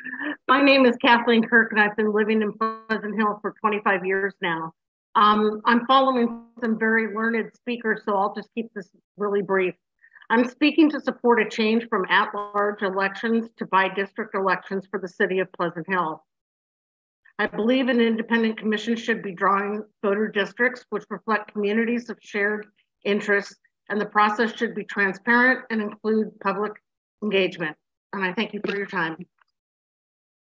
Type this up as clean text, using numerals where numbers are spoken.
My name is Kathleen Kirk, and I've been living in Pleasant Hill for 25 years now. I'm following some very learned speakers, so I'll just keep this really brief. I'm speaking to support a change from at-large elections to by-district elections for the city of Pleasant Hill. I believe an independent commission should be drawing voter districts which reflect communities of shared interests, and the process should be transparent and include public engagement. And I thank you for your time.